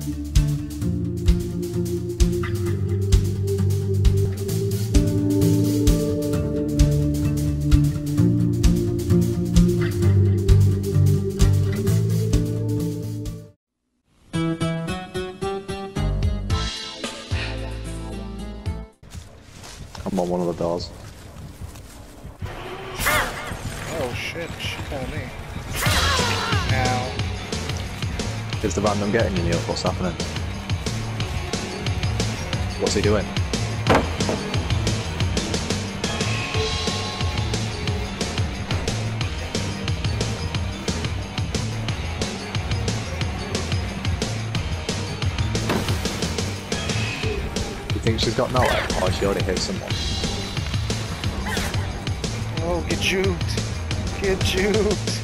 I'm on one of the doors. Oh shit, she found me. Ow. Is the random getting you, Neil? What's happening? What's he doing? You think she's got nowhere, or she already hit someone? Oh, get juked. Get juked.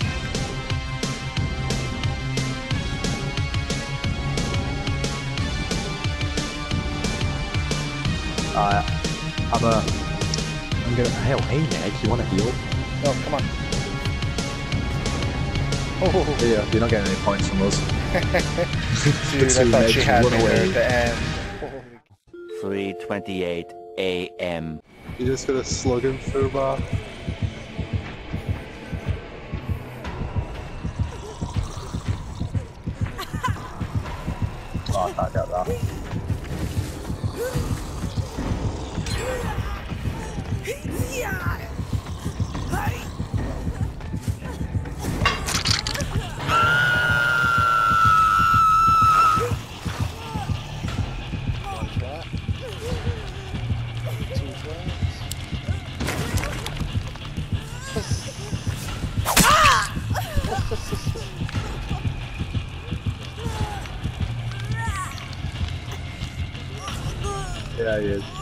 I'm gonna. Hell, hey Ned, you wanna heal? Oh, come on. Oh. Yeah, you're not getting any points from us. Dude, I thought she had me there at the end. 3:28 a.m. You just gonna slug him through bar. Oh, I can't get that. Yeah, he is.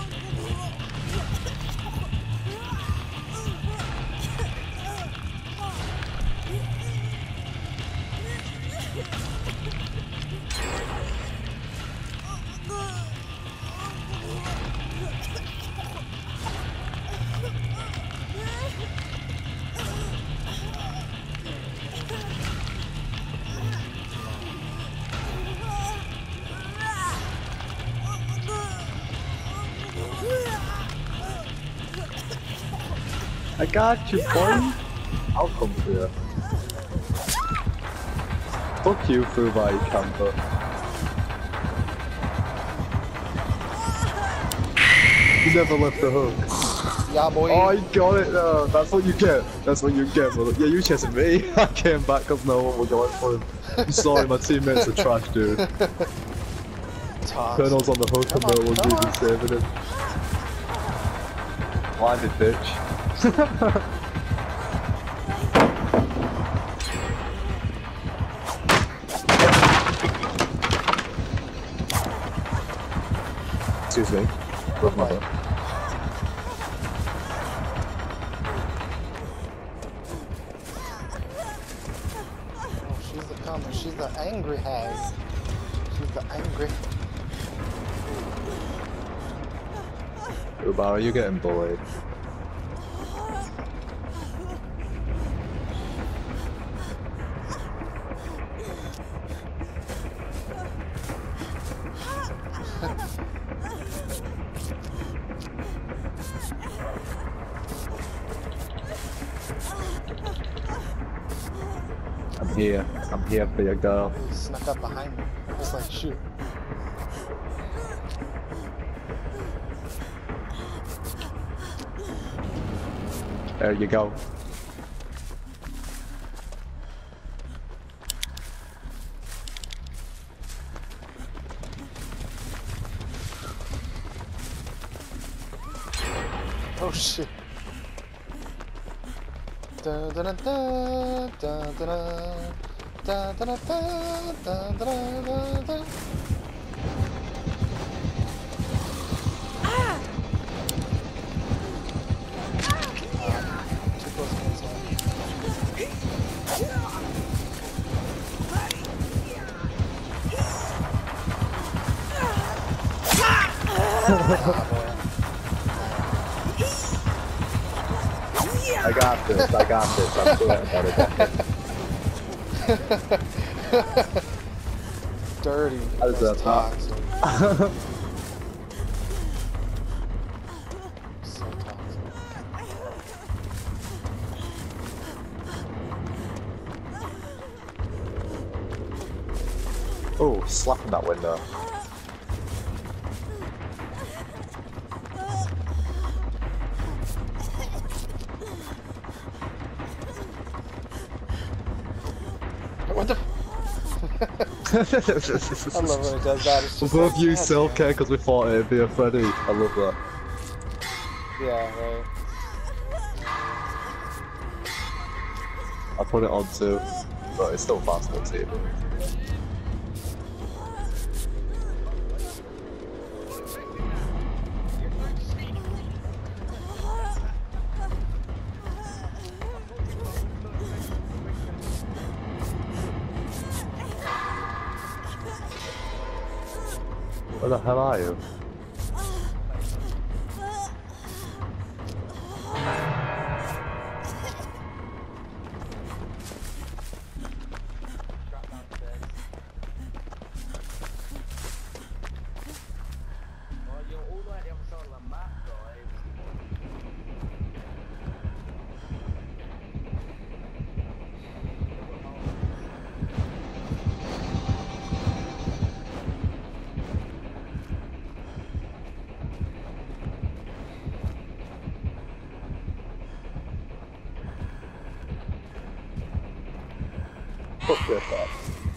I got you, boy. I'll come for you. Fuck you, Fubai, you camper. You never left the hook. Yeah, boy. Oh, you got it though. That's what you get. That's what you get, brother. Yeah, you chasing me. I came back because no one was going for him. I'm sorry, my teammates are trash, dude. Colonel's on the hook and no one's even saving him. Blinded bitch. Excuse me. Love my butt. She's the comer. She's the angry hag. She's the angry. Ubar, are you getting bullied? I'm here for your girl. He snuck up behind me. I was like, shoot. There you go. Oh shit. Da da da da da da da da da da da da da. Too close against him. I got this, I got this. I'm doing about it. dirty. I deserve That's that. toxic. So toxic. Oh, slapping that window. What the? I love when it does that. It's We just both like, used God self-care because we thought it'd be a Freddy. I love that. damn. Yeah, right. I put it on too, but it's still fast on TV. Where the hell are you? Fuck this up.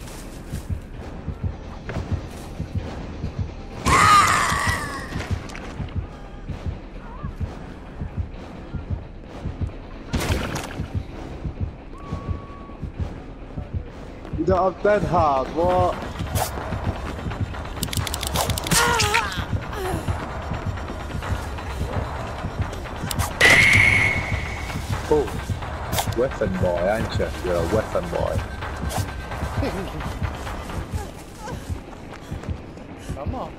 You don't have dead hard, what? Oh, weapon boy, ain't you? You're a weapon boy. Come on.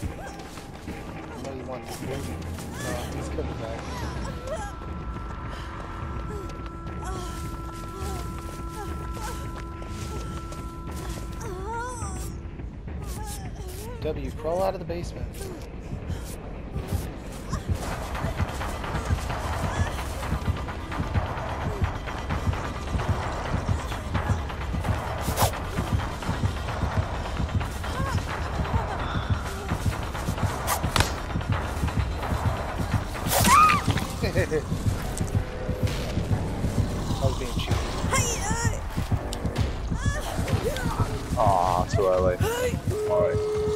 I know you want this baby. No, he's coming back. W, crawl out of the basement. I was being cheeky. Aw, too early. Alright.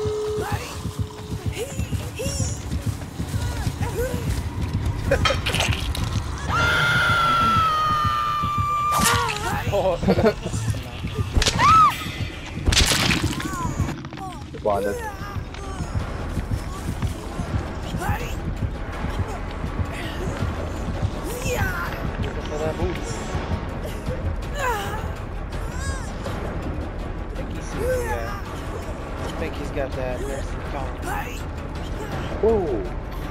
Oh, Blinded. looking for that booty. I think he's got that nursing coming. Whoa!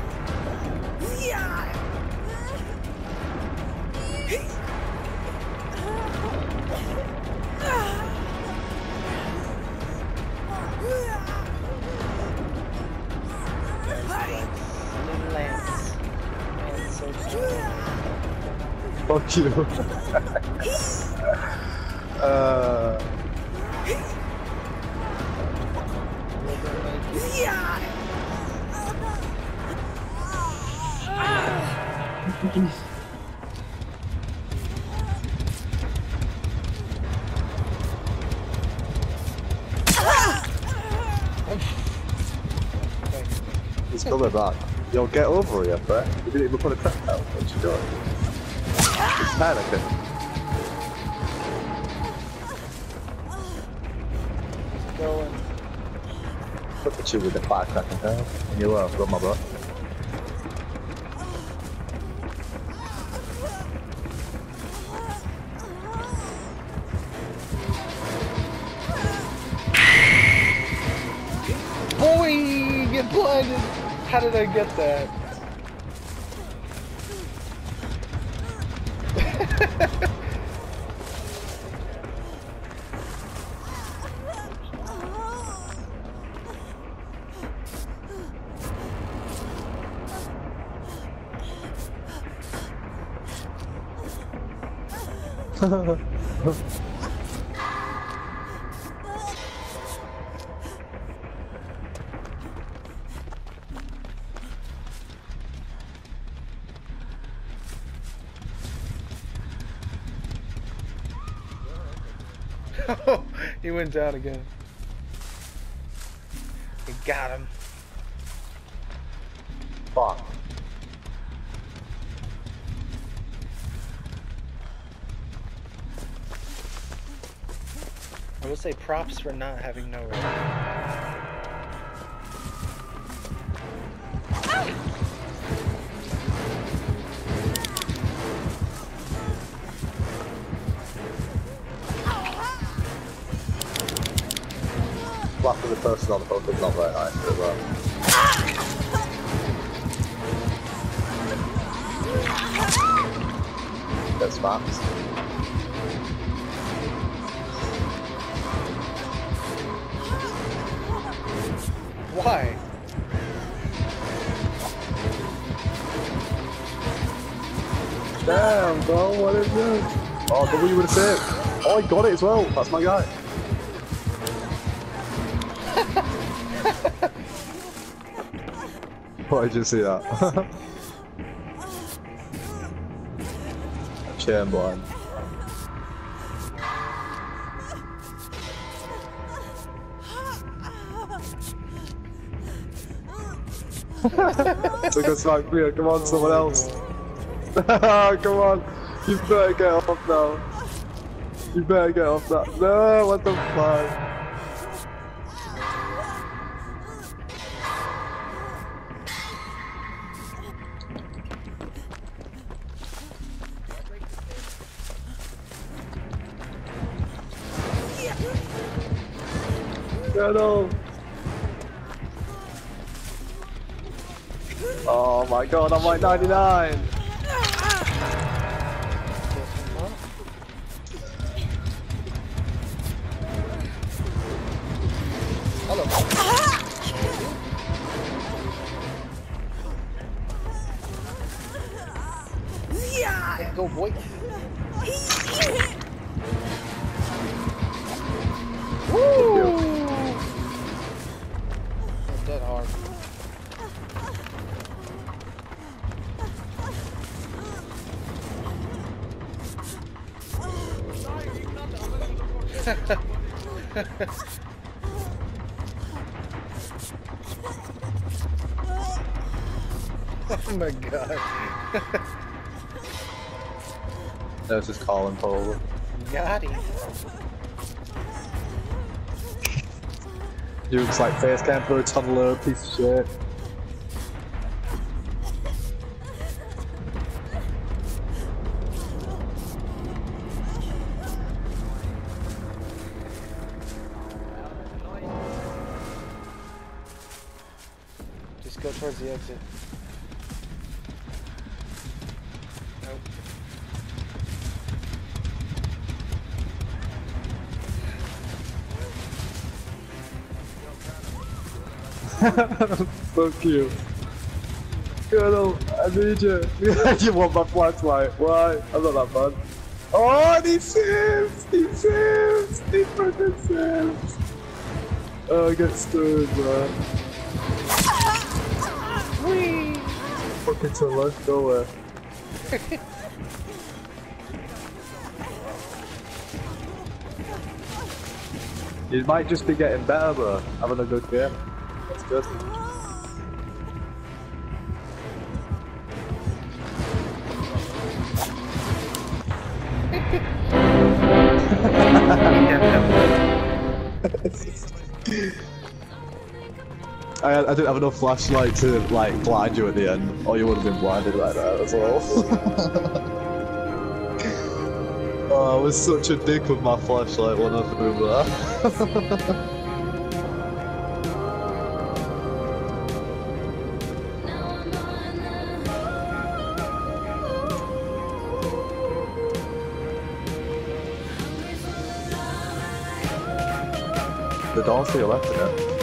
Little Lance. Lance so strong. Fuck you. He's coming back. Yo, get over here, Brett. You didn't even put a crack out. What you doing? He's panicking. Going. Look at you with the firecracker tail. And you love, got my bro. Boy, get blinded. How did I get that? He went down again. We got him. Fuck. I will say props for not having no return. Slapping the person on the boat is not very nice as well. Get smacked. Why? Damn, bro, what is this? Oh, W with a save. Oh, he got it as well. That's my guy. Why did you see that? Chamberlain. Took a smack for you. Come on, someone else. Come on. You better get off now. You better get off that. No, what the fuck? Get off. Oh my god, I'm like 99! Hello. Let's go, boy. Woo! That's dead hard. Oh my god. There's just Colin Powell. Got him. You looks like face cam for a tunneler, piece of shit. Just go towards the exit. Nope. Fuck you. Colonel, I need you. You want my flashlight? Why? I'm not that bad. Oh, he saves! He saves! He fucking saves! Oh, I get stirred, man. Whee! Fucking tunneler, go away. You might just be getting better, bro. Having a good game. That's good. I didn't have enough flashlight to like blind you at the end, or you would have been blinded right there as well. Oh, I was such a dick with my flashlight when I threw that. The door's to your left, isn't it?